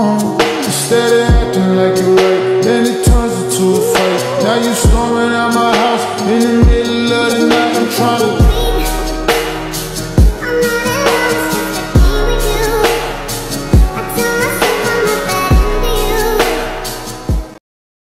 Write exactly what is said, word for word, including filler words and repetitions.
wrong. Instead of acting like you're right, then it turns into a fight. Now you storming out my